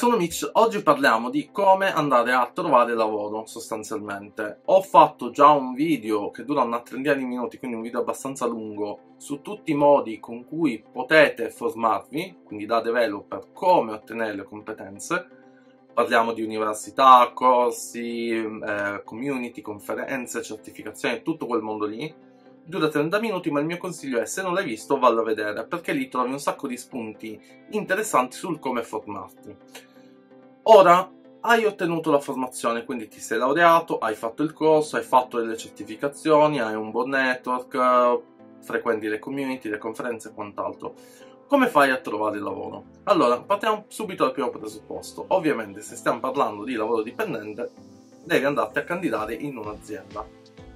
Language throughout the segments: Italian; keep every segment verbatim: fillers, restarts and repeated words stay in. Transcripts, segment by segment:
sono Mitch, oggi parliamo di come andare a trovare lavoro sostanzialmente. Ho fatto già un video che dura una trentina di minuti, quindi un video abbastanza lungo, su tutti i modi con cui potete formarvi, quindi da developer, come ottenere le competenze. Parliamo di università, corsi, eh, community, conferenze, certificazioni, tutto quel mondo lì. Dura trenta minuti, ma il mio consiglio è, se non l'hai visto, vallo a vedere, perché lì trovi un sacco di spunti interessanti sul come formarti. Ora, hai ottenuto la formazione, quindi ti sei laureato, hai fatto il corso, hai fatto delle certificazioni, hai un buon network, frequenti le community, le conferenze e quant'altro. Come fai a trovare lavoro? Allora, partiamo subito dal primo presupposto. Ovviamente, se stiamo parlando di lavoro dipendente, devi andarti a candidare in un'azienda.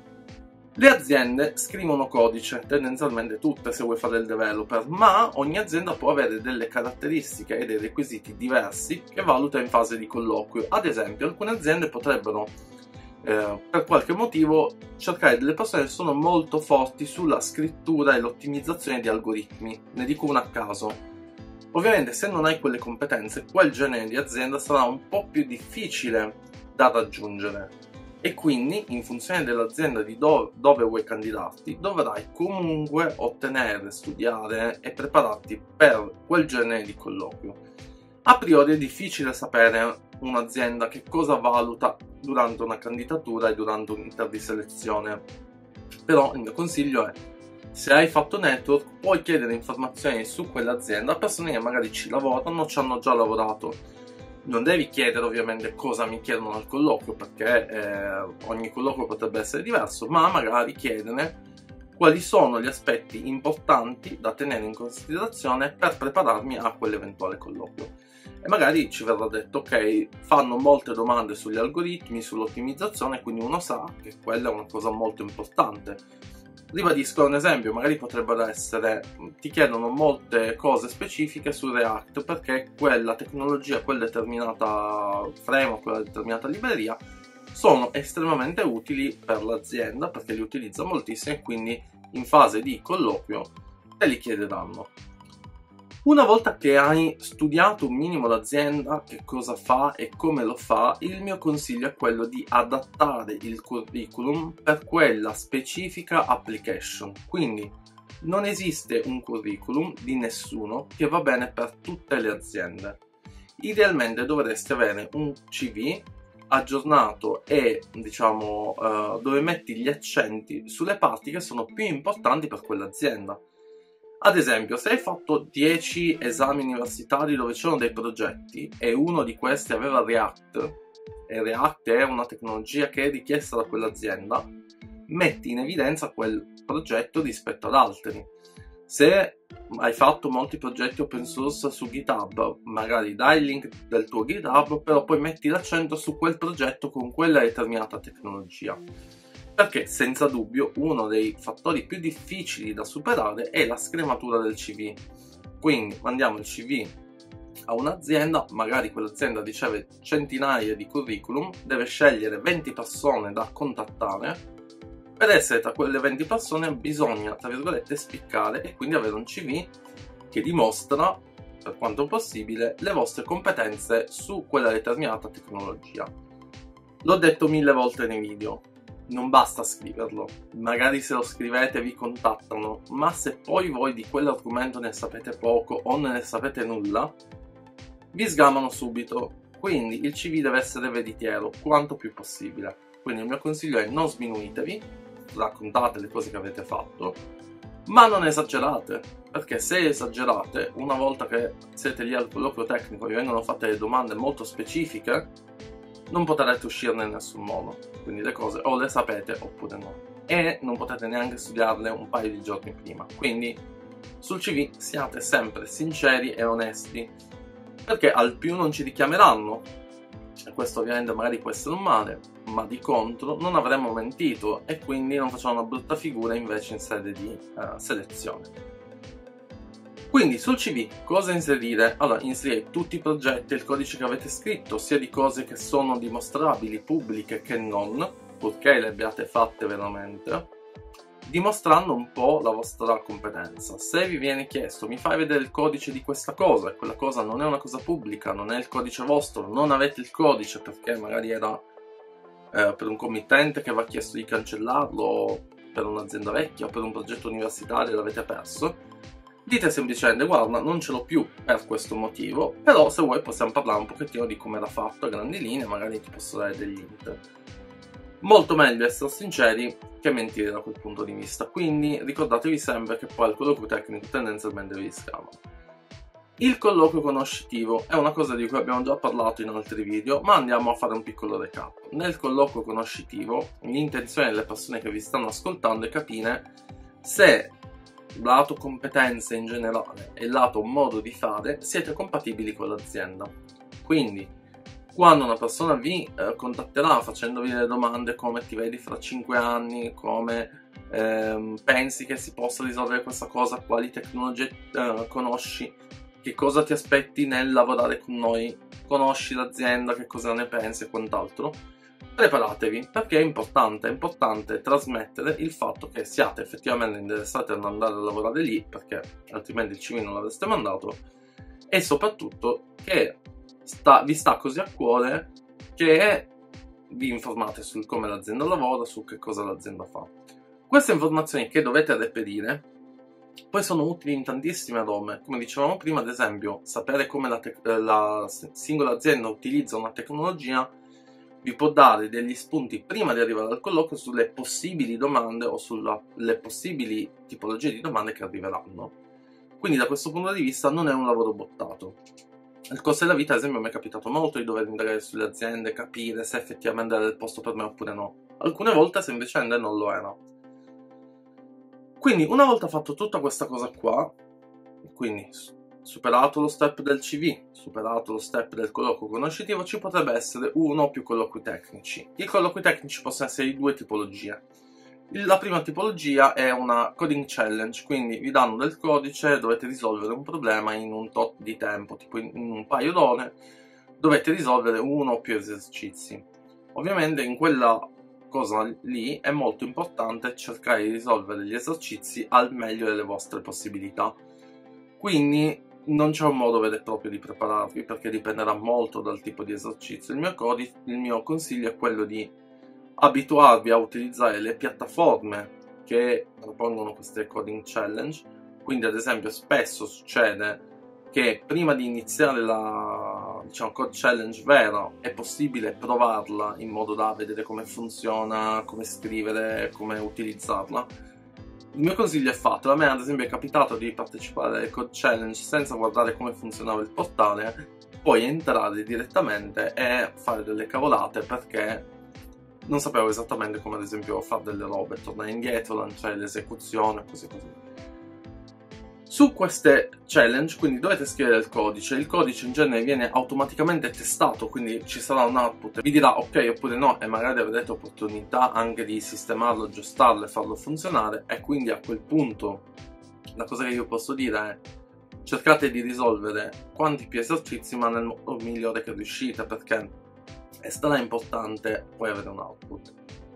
Le aziende scrivono codice, tendenzialmente tutte se vuoi fare il developer, ma ogni azienda può avere delle caratteristiche e dei requisiti diversi che valuta in fase di colloquio. Ad esempio, alcune aziende potrebbero, eh, per qualche motivo, cercare delle persone che sono molto forti sulla scrittura e l'ottimizzazione di algoritmi. Ne dico una a caso. Ovviamente, se non hai quelle competenze, quel genere di azienda sarà un po' più difficile da raggiungere. E quindi, in funzione dell'azienda di do dove vuoi candidarti, dovrai comunque ottenere, studiare e prepararti per quel genere di colloquio. A priori è difficile sapere un'azienda che cosa valuta durante una candidatura e durante un inter di selezione. Però il mio consiglio è, se hai fatto network, puoi chiedere informazioni su quell'azienda a persone che magari ci lavorano o ci hanno già lavorato. Non devi chiedere ovviamente cosa mi chiedono al colloquio, perché eh, ogni colloquio potrebbe essere diverso, ma magari chiedere quali sono gli aspetti importanti da tenere in considerazione per prepararmi a quell'eventuale colloquio. E magari ci verrà detto, ok, fanno molte domande sugli algoritmi, sull'ottimizzazione, quindi uno sa che quella è una cosa molto importante. Ribadisco un esempio, magari potrebbero essere, ti chiedono molte cose specifiche su React perché quella tecnologia, quella determinata framework, quella determinata libreria sono estremamente utili per l'azienda perché li utilizza moltissimo e quindi in fase di colloquio te li chiederanno. Una volta che hai studiato un minimo l'azienda, che cosa fa e come lo fa, il mio consiglio è quello di adattare il curriculum per quella specifica application. Quindi non esiste un curriculum di nessuno che va bene per tutte le aziende. Idealmente dovresti avere un C V aggiornato e diciamo uh, dove metti gli accenti sulle parti che sono più importanti per quell'azienda. Ad esempio, se hai fatto dieci esami universitari dove c'erano dei progetti e uno di questi aveva React, e React è una tecnologia che è richiesta da quell'azienda, metti in evidenza quel progetto rispetto ad altri. Se hai fatto molti progetti open source su GitHub, magari dai il link del tuo GitHub, però poi metti l'accento su quel progetto con quella determinata tecnologia. Perché senza dubbio uno dei fattori più difficili da superare è la scrematura del C V. Quindi mandiamo il C V a un'azienda, magari quell'azienda riceve centinaia di curriculum, deve scegliere venti persone da contattare. Per essere tra quelle venti persone bisogna, tra virgolette, spiccare e quindi avere un C V che dimostra, per quanto possibile, le vostre competenze su quella determinata tecnologia. L'ho detto mille volte nei video. Non basta scriverlo, magari se lo scrivete vi contattano, ma se poi voi di quell'argomento ne sapete poco o non ne sapete nulla, vi sgamano subito. Quindi il C V deve essere veritiero, quanto più possibile. Quindi il mio consiglio è non sminuitevi, raccontate le cose che avete fatto, ma non esagerate, perché se esagerate, una volta che siete lì al colloquio tecnico e vi vengono fatte le domande molto specifiche, non potrete uscirne in nessun modo. Quindi le cose o le sapete oppure no, e non potete neanche studiarle un paio di giorni prima. Quindi sul C V siate sempre sinceri e onesti, perché al più non ci richiameranno, e questo ovviamente magari può essere un male, ma di contro non avremmo mentito e quindi non facciamo una brutta figura invece in sede di uh, selezione. Quindi sul C V cosa inserire? Allora, inserire tutti i progetti e il codice che avete scritto, sia di cose che sono dimostrabili, pubbliche che non, purché le abbiate fatte veramente, dimostrando un po' la vostra competenza. Se vi viene chiesto mi fai vedere il codice di questa cosa e quella cosa non è una cosa pubblica, non è il codice vostro, non avete il codice perché magari era eh, per un committente che vi ha chiesto di cancellarlo, per un'azienda vecchia o per un progetto universitario e l'avete perso, dite semplicemente guarda non ce l'ho più per questo motivo, però se vuoi possiamo parlare un pochettino di come era fatto a grandi linee, magari ti posso dare degli hint. Molto meglio essere sinceri che mentire da quel punto di vista, quindi ricordatevi sempre che poi il colloquio tecnico tendenzialmente vi scama. Il colloquio conoscitivo è una cosa di cui abbiamo già parlato in altri video, ma andiamo a fare un piccolo recap. Nel colloquio conoscitivo l'intenzione delle persone che vi stanno ascoltando è capire se lato competenze in generale e lato modo di fare siete compatibili con l'azienda. Quindi quando una persona vi eh, contatterà facendovi delle domande come ti vedi fra cinque anni, come ehm, pensi che si possa risolvere questa cosa, quali tecnologie eh, conosci, che cosa ti aspetti nel lavorare con noi, conosci l'azienda, che cosa ne pensi e quant'altro, preparatevi perché è importante, è importante trasmettere il fatto che siate effettivamente interessati ad andare a lavorare lì, perché altrimenti il C V non l'avreste mandato, e soprattutto che sta, vi sta così a cuore che vi informate sul come l'azienda lavora, su che cosa l'azienda fa. Queste informazioni che dovete reperire poi sono utili in tantissime robe, come dicevamo prima, ad esempio sapere come la, la singola azienda utilizza una tecnologia vi può dare degli spunti prima di arrivare al colloquio sulle possibili domande o sulle possibili tipologie di domande che arriveranno. Quindi da questo punto di vista non è un lavoro bottato. Nel corso della vita, ad esempio, mi è capitato molto di dover indagare sulle aziende, capire se effettivamente era il posto per me oppure no. Alcune volte semplicemente non lo era. Quindi una volta fatto tutta questa cosa qua, quindi superato lo step del C V, superato lo step del colloquio conoscitivo, ci potrebbe essere uno o più colloqui tecnici. I colloqui tecnici possono essere di due tipologie. La prima tipologia è una coding challenge, quindi vi danno del codice, dovete risolvere un problema in un tot di tempo, tipo in un paio d'ore, dovete risolvere uno o più esercizi. Ovviamente in quella cosa lì è molto importante cercare di risolvere gli esercizi al meglio delle vostre possibilità. Quindi non c'è un modo vero e proprio di prepararvi perché dipenderà molto dal tipo di esercizio. Il mio, codice, il mio consiglio è quello di abituarvi a utilizzare le piattaforme che propongono queste coding challenge. Quindi ad esempio spesso succede che prima di iniziare la diciamo, code challenge vera è possibile provarla in modo da vedere come funziona, come scrivere, come utilizzarla. Il mio consiglio è fatto, a me ad esempio è capitato di partecipare alle code challenge senza guardare come funzionava il portale, poi entrare direttamente e fare delle cavolate perché non sapevo esattamente come ad esempio fare delle robe, tornare indietro, lanciare l'esecuzione, così così. Su queste challenge quindi dovete scrivere il codice, il codice in genere viene automaticamente testato, quindi ci sarà un output, vi dirà ok oppure no e magari avrete opportunità anche di sistemarlo, aggiustarlo e farlo funzionare, e quindi a quel punto la cosa che io posso dire è cercate di risolvere quanti più esercizi ma nel modo migliore che riuscite, perché è strana importante poi avere un output.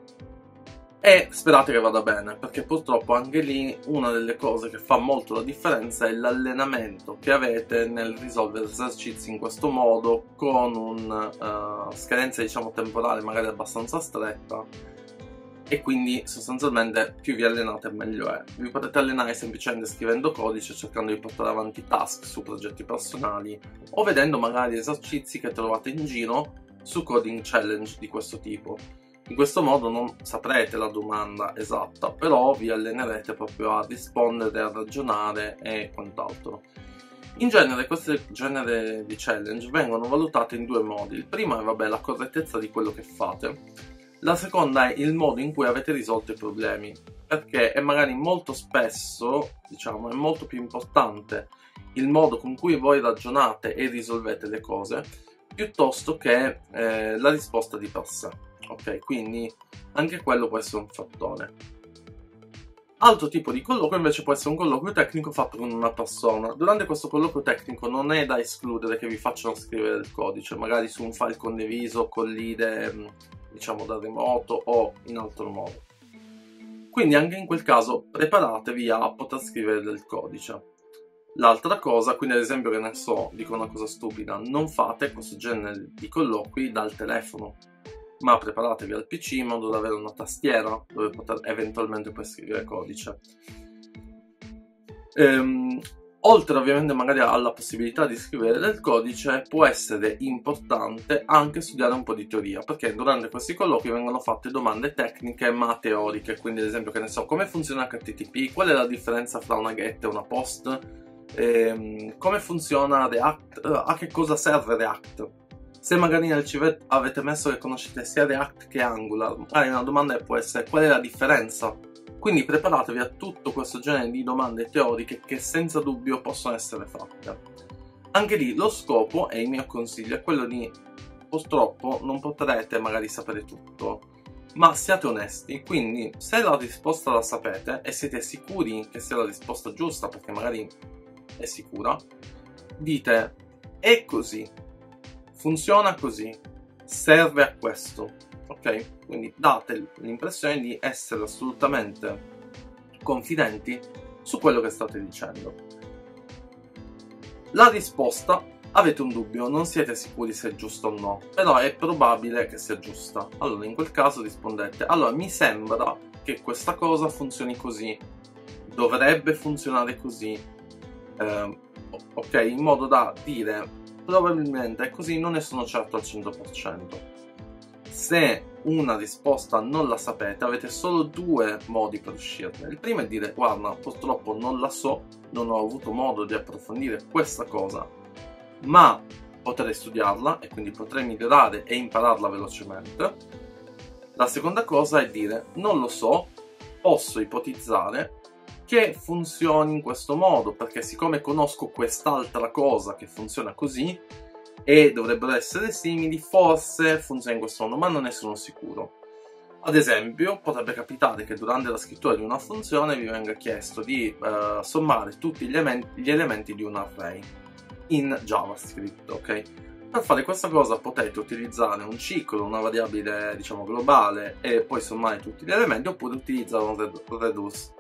E sperate che vada bene, perché purtroppo anche lì una delle cose che fa molto la differenza è l'allenamento che avete nel risolvere esercizi in questo modo, con una uh, scadenza diciamo temporale magari abbastanza stretta, e quindi sostanzialmente più vi allenate meglio è. Vi potete allenare semplicemente scrivendo codice, cercando di portare avanti task su progetti personali o vedendo magari esercizi che trovate in giro su coding challenge di questo tipo. In questo modo non saprete la domanda esatta, però vi allenerete proprio a rispondere, a ragionare e quant'altro. In genere queste genere di challenge vengono valutate in due modi. Il primo è vabbè, la correttezza di quello che fate. La seconda è il modo in cui avete risolto i problemi, perché è magari molto spesso, diciamo, è molto più importante il modo con cui voi ragionate e risolvete le cose, piuttosto che eh, la risposta di per sé. Ok, quindi anche quello può essere un fattore. Altro tipo di colloquio invece può essere un colloquio tecnico fatto con una persona. Durante questo colloquio tecnico non è da escludere che vi facciano scrivere il codice, magari su un file condiviso, collide, diciamo da remoto o in altro modo. Quindi anche in quel caso preparatevi a poter scrivere del codice. L'altra cosa, quindi ad esempio, che ne so, dico una cosa stupida, non fate questo genere di colloqui dal telefono, ma preparatevi al P C in modo da avere una tastiera dove poter eventualmente poi scrivere codice. Ehm, oltre ovviamente magari alla possibilità di scrivere del codice, può essere importante anche studiare un po' di teoria, perché durante questi colloqui vengono fatte domande tecniche ma teoriche, quindi ad esempio, che ne so, come funziona H T T P, qual è la differenza fra una get e una post, ehm, come funziona React, a che cosa serve React. Se magari nel C V avete messo che conoscete sia React che Angular, magari una domanda può essere qual è la differenza. Quindi preparatevi a tutto questo genere di domande teoriche che senza dubbio possono essere fatte. Anche lì lo scopo, e il mio consiglio, è quello di, purtroppo non potrete magari sapere tutto, ma siate onesti. Quindi se la risposta la sapete e siete sicuri che sia la risposta giusta, perché magari è sicura, dite è così, funziona così, serve a questo. Ok? Quindi date l'impressione di essere assolutamente confidenti su quello che state dicendo. La risposta, avete un dubbio, non siete sicuri se è giusta o no, però è probabile che sia giusta. Allora in quel caso rispondete: allora mi sembra che questa cosa funzioni così, dovrebbe funzionare così, eh, ok? In modo da dire probabilmente è così, non ne sono certo al cento per cento. Se una risposta non la sapete, avete solo due modi per uscirne. Il primo è dire: guarda, purtroppo non la so, non ho avuto modo di approfondire questa cosa, ma potrei studiarla e quindi potrei migliorare e impararla velocemente. La seconda cosa è dire: non lo so, posso ipotizzare che funzioni in questo modo, perché siccome conosco quest'altra cosa che funziona così e dovrebbero essere simili, forse funziona in questo modo, ma non ne sono sicuro. Ad esempio, potrebbe capitare che durante la scrittura di una funzione vi venga chiesto di uh, sommare tutti gli, gli elementi di un array in JavaScript, ok? Per fare questa cosa potete utilizzare un ciclo, una variabile diciamo globale, e poi sommare tutti gli elementi, oppure utilizzare un reduce.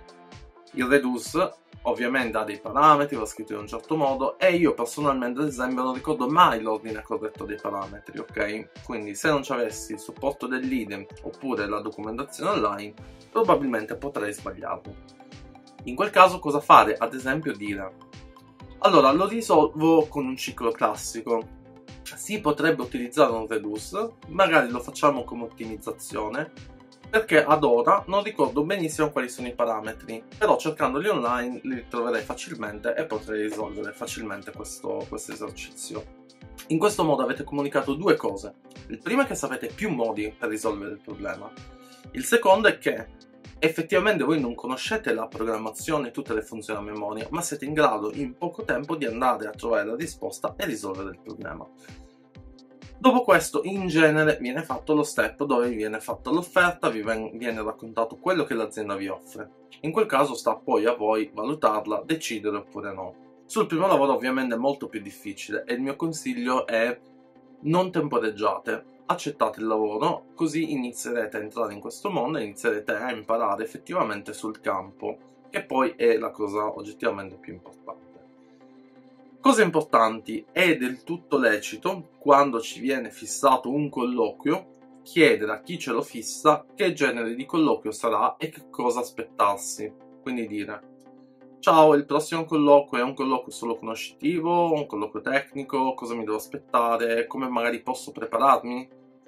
Il reduce ovviamente ha dei parametri, va scritto in un certo modo, e io personalmente ad esempio non ricordo mai l'ordine corretto dei parametri, ok? Quindi se non ci avessi il supporto dell'I D E oppure la documentazione online, probabilmente potrei sbagliarlo. In quel caso cosa fare? Ad esempio dire: allora lo risolvo con un ciclo classico. Si potrebbe utilizzare un reduce, magari lo facciamo come ottimizzazione, perché ad ora non ricordo benissimo quali sono i parametri, però cercandoli online li troverei facilmente e potrei risolvere facilmente questo, questo esercizio. In questo modo avete comunicato due cose. Il primo è che sapete più modi per risolvere il problema. Il secondo è che effettivamente voi non conoscete la programmazione e tutte le funzioni a memoria, ma siete in grado in poco tempo di andare a trovare la risposta e risolvere il problema. Dopo questo, in genere, viene fatto lo step dove vi viene fatta l'offerta, vi viene raccontato quello che l'azienda vi offre. In quel caso sta poi a voi valutarla, decidere oppure no. Sul primo lavoro ovviamente è molto più difficile e il mio consiglio è: non temporeggiate, accettate il lavoro, così inizierete a entrare in questo mondo e inizierete a imparare effettivamente sul campo, che poi è la cosa oggettivamente più importante. Cose importanti: è del tutto lecito, quando ci viene fissato un colloquio, chiedere a chi ce lo fissa che genere di colloquio sarà e che cosa aspettarsi. Quindi dire: ciao, il prossimo colloquio è un colloquio solo conoscitivo, un colloquio tecnico, cosa mi devo aspettare, come magari posso prepararmi?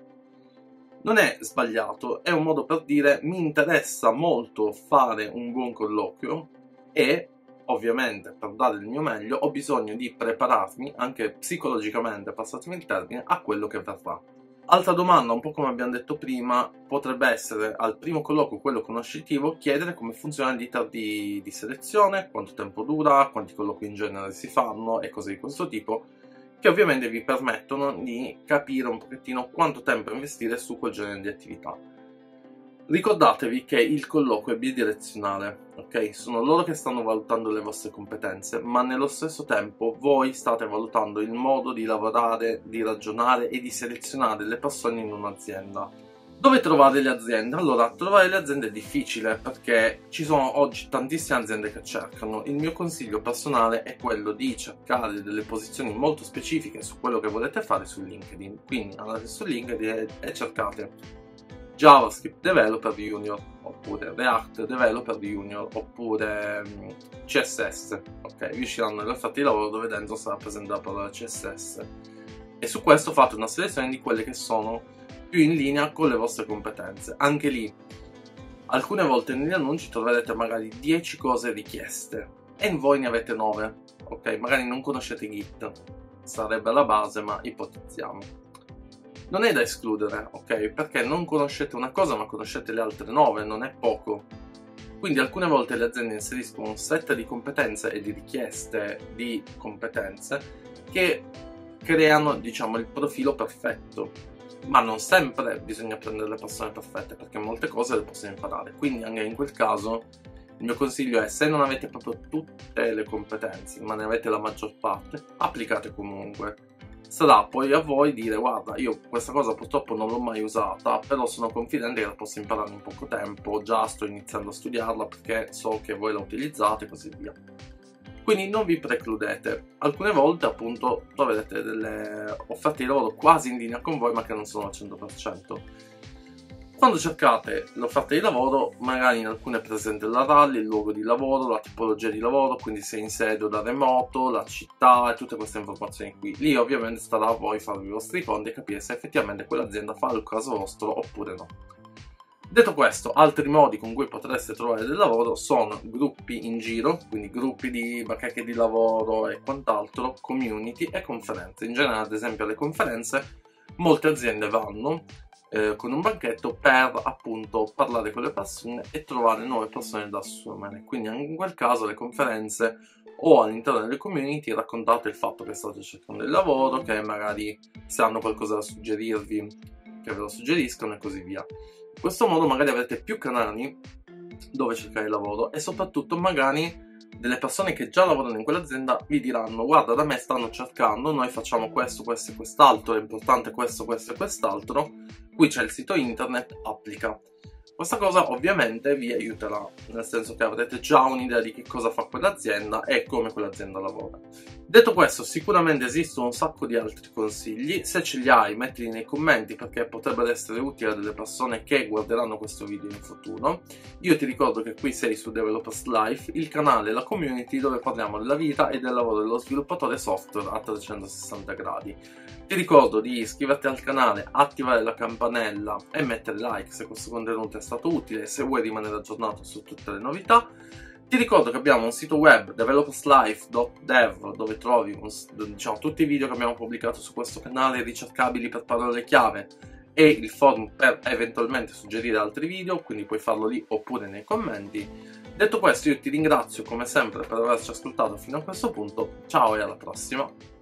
Non è sbagliato, è un modo per dire: mi interessa molto fare un buon colloquio e ovviamente per dare il mio meglio ho bisogno di prepararmi anche psicologicamente, passatemi il termine, a quello che verrà. Altra domanda, un po' come abbiamo detto prima, potrebbe essere al primo colloquio, quello conoscitivo, chiedere come funziona l'iter di, di selezione, quanto tempo dura, quanti colloqui in genere si fanno e cose di questo tipo, che ovviamente vi permettono di capire un pochettino quanto tempo investire su quel genere di attività. Ricordatevi che il colloquio è bidirezionale, ok? Sono loro che stanno valutando le vostre competenze, ma nello stesso tempo voi state valutando il modo di lavorare, di ragionare e di selezionare le persone in un'azienda. Dove trovare le aziende? Allora, trovare le aziende è difficile perché ci sono oggi tantissime aziende che cercano. Il mio consiglio personale è quello di cercare delle posizioni molto specifiche su quello che volete fare su LinkedIn. Quindi andate su LinkedIn e cercate JavaScript Developer Junior, oppure React Developer Junior, oppure C S S. Ok, vi usciranno le offerte di lavoro dove dentro sarà presente la parola C S S. E su questo fate una selezione di quelle che sono più in linea con le vostre competenze. Anche lì, alcune volte negli annunci troverete magari dieci cose richieste e voi ne avete nove. Ok, magari non conoscete Git, sarebbe la base, ma ipotizziamo. Non è da escludere, ok? Perché non conoscete una cosa ma conoscete le altre nove, non è poco. Quindi alcune volte le aziende inseriscono un set di competenze e di richieste di competenze che creano, diciamo, il profilo perfetto. Ma non sempre bisogna prendere le persone perfette, perché molte cose le possono imparare. Quindi anche in quel caso il mio consiglio è, se non avete proprio tutte le competenze, ma ne avete la maggior parte, applicate comunque. Sarà poi a voi dire: guarda, io questa cosa purtroppo non l'ho mai usata, però sono confidente che la posso imparare in poco tempo, già sto iniziando a studiarla perché so che voi la utilizzate e così via. Quindi non vi precludete. Alcune volte appunto troverete delle offerte di lavoro quasi in linea con voi ma che non sono al cento per cento. Quando cercate l'offerta di lavoro, magari in alcune è presente la R A L, il luogo di lavoro, la tipologia di lavoro, quindi se in sede o da remoto, la città e tutte queste informazioni qui. Lì ovviamente starà a voi farvi i vostri conti e capire se effettivamente quell'azienda fa il caso vostro oppure no. Detto questo, altri modi con cui potreste trovare del lavoro sono gruppi in giro, quindi gruppi di bacheche di lavoro e quant'altro, community e conferenze. In genere, ad esempio, alle conferenze molte aziende vanno eh, con un banchetto per appunto parlare con le persone e trovare nuove persone da assumere. Quindi anche in quel caso le conferenze o all'interno delle community raccontate il fatto che state cercando il lavoro, che magari se hanno qualcosa da suggerirvi che ve lo suggeriscono e così via. In questo modo magari avrete più canali dove cercare lavoro e soprattutto magari delle persone che già lavorano in quell'azienda vi diranno: guarda, da me stanno cercando, noi facciamo questo, questo e quest'altro, è importante questo, questo e quest'altro, qui c'è il sito internet, applica. Questa cosa ovviamente vi aiuterà, nel senso che avrete già un'idea di che cosa fa quell'azienda e come quell'azienda lavora. Detto questo, sicuramente esistono un sacco di altri consigli. Se ce li hai, mettili nei commenti perché potrebbero essere utili a delle persone che guarderanno questo video in futuro. Io ti ricordo che qui sei su Developers Life, il canale e la community dove parliamo della vita e del lavoro dello sviluppatore software a trecentosessanta gradi. Ti ricordo di iscriverti al canale, attivare la campanella e mettere like se questo contenuto è stato utile, se vuoi rimanere aggiornato su tutte le novità. Ti ricordo che abbiamo un sito web, developerslife punto dev, dove trovi un, diciamo, tutti i video che abbiamo pubblicato su questo canale ricercabili per parole chiave e il forum per eventualmente suggerire altri video, quindi puoi farlo lì oppure nei commenti. Detto questo, io ti ringrazio come sempre per averci ascoltato fino a questo punto, ciao e alla prossima!